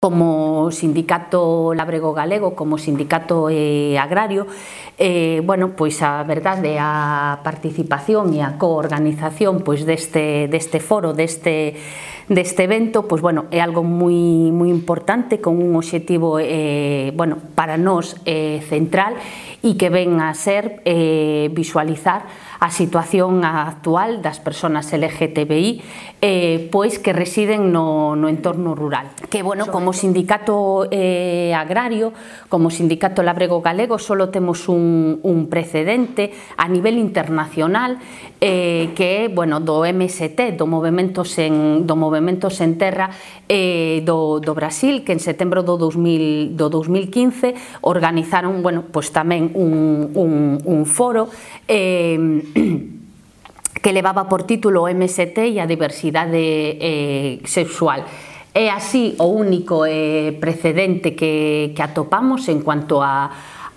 como sindicato labrego galego, como sindicato agrario, bueno, pois a verdade, a participación e a coorganización pois deste foro, deste evento, pois bueno, é algo moi importante, con un obxectivo bueno, para nós central, e que ven a ser visualizar a situación actual das persoas LGTBI pois que residen no entorno rural. Que, bueno, como sindicato agrario, como sindicato labrego galego, só temos un precedente a nivel internacional que é, bueno, do MST, do Movemento Sen Terra do Brasil, que en setembro do 2015 organizaron, bueno, pois tamén un foro que levaba por título o MST e a diversidade sexual. É así o único precedente que atopamos en cuanto a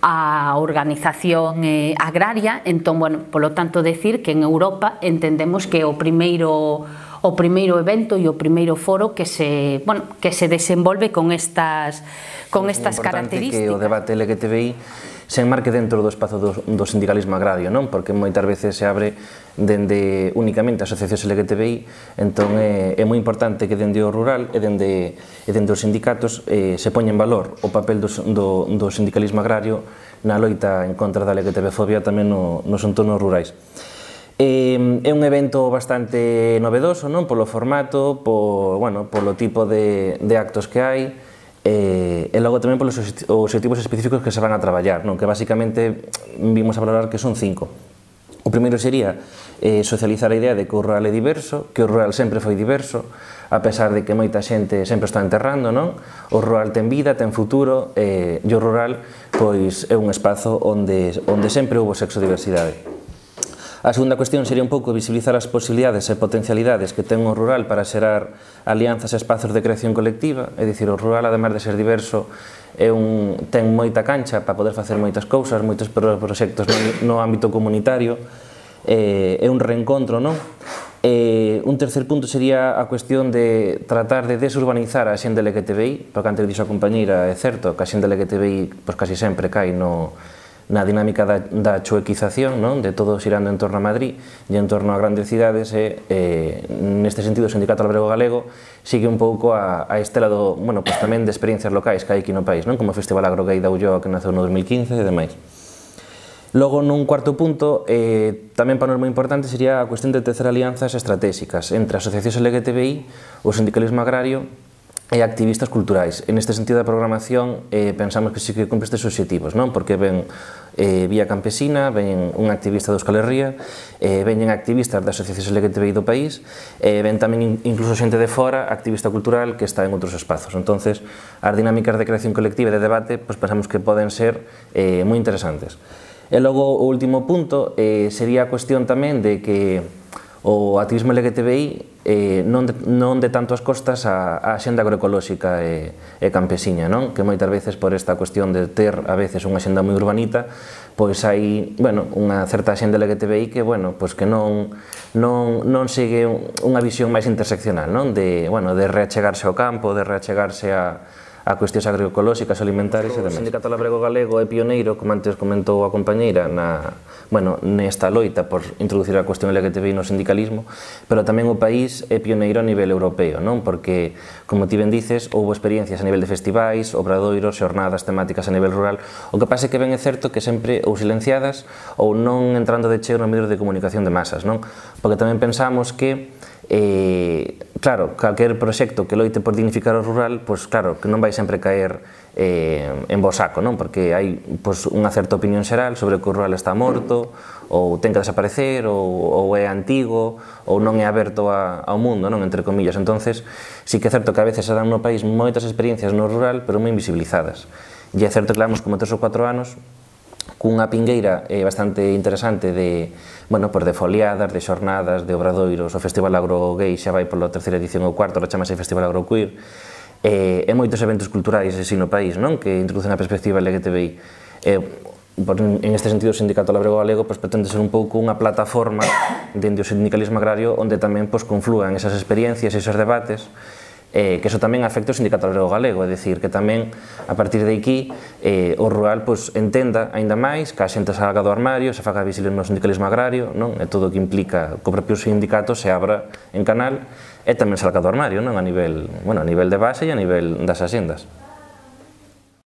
organización agraria. Entón, bueno, polo tanto, decir que en Europa entendemos que o primeiro evento e o primeiro foro que se desenvolve con estas características. É importante que o debate LGTBI se enmarque dentro do espazo do sindicalismo agrario, non? Porque moitas veces se abre dende únicamente asociacións LGTBI, entón é moi importante que dende o rural e dende os sindicatos se poña en valor o papel do sindicalismo agrario na loita en contra da LGTB-fobia tamén nos entornos rurais. É un evento bastante novedoso, non? Polo formato, polo tipo de actos que hai, e logo tamén polos obxectivos específicos que se van a traballar, non? Que basicamente vimos a valorar que son 5. O primeiro sería socializar a idea de que o rural é diverso, que o rural sempre foi diverso, a pesar de que moita xente sempre está enterrando, non? O rural ten vida, ten futuro, e o rural pois é un espazo onde sempre houve sexodiversidade. A segunda cuestión sería un pouco visibilizar as posibilidades e potencialidades que ten o rural para xerar alianzas e espazos de creación colectiva, é dicir, o rural, ademais de ser diverso, ten moita cancha para poder facer moitas cousas, moitos proxectos no ámbito comunitario, é un reencontro, non? Un tercer punto sería a cuestión de tratar de desurbanizar a xente LGTBI, porque antes dixo a compañeira, é certo que a xente LGTBI casi sempre cai na dinámica da chuequización, de todo xirando en torno a Madrid e en torno a grandes cidades, e neste sentido o Sindicato Labrego Galego sigue un pouco a estela tamén de experiencias locais que hai aquí no país, como o Festival Agro Gay da Ulloa, que naceu no 2015 e demais. Logo, nun cuarto punto, tamén para nós moi importante, sería a cuestión de tecer alianzas estratégicas entre asociacións LGTBI, o sindicalismo agrario e activistas culturais. En este sentido da programación pensamos que sí que cumpre estes obxectivos, porque ven Vía Campesina, ven un activista de Euskal Herria, veñen activistas das asociacións LGTBI do país, ven tamén incluso xente de fora, activista cultural, que está en outros espazos. Entonces, as dinámicas de creación colectiva e de debate pensamos que poden ser moi interesantes. E logo, o último punto sería a cuestión tamén de que o activismo LGTBI non de tanto as costas a xenda agroecolóxica e campesiña, que moitas veces por esta cuestión de ter a veces unha xenda moi urbanita, pois hai unha certa xenda LGTBI que non segue unha visión máis interseccional, de reachegarse ao campo, de reachegarse a cuestións agroecolóxicas, alimentares e demais. O Sindicato Labrego Galego é pioneiro, como antes comentou a compañeira, nesta loita por introducir a cuestión LGTBI no sindicalismo, pero tamén o país é pioneiro a nivel europeo, porque, como ti ben dices, houve experiencias a nivel de festivais, obradoiros, xornadas temáticas a nivel rural. O que pasa é que ben é certo que sempre ou silenciadas ou non entrando de cheo nos medios de comunicación de masas, porque tamén pensamos que claro, calquer proxecto que loite por dignificar o rural, pois claro, que non vai sempre caer en bo saco, porque hai unha certa opinión xeral sobre que o rural está morto, ou ten que desaparecer, ou é antigo, ou non é aberto ao mundo, entre comillas. Entonces, sí que é certo que a veces se dan no país moitas experiencias no rural, pero moi invisibilizadas. E é certo que levamos como 3 ou 4 anos cunha pingueira bastante interesante de foliadas, de xornadas, de obradoiros. O Festival Agro Gay xa vai pola terceira edición ou cuarto, ahora chamase Festival Agro Queer, e moitos eventos culturais así no país, que introducen a perspectiva LGTBI. En este sentido, o Sindicato Labrego Galego pretende ser un pouco unha plataforma dende o sindicalismo agrario onde tamén confluan esas experiencias e esos debates que eso tamén afecta o Sindicato Obrero Galego, é dicir, que tamén a partir de aquí o rural entenda aínda máis que a xente salga do armario, se faga visible no sindicalismo agrario, non? E todo o que implica que o propio sindicato se abra en canal e tamén salga do armario, non? A nivel de base e a nivel das axendas.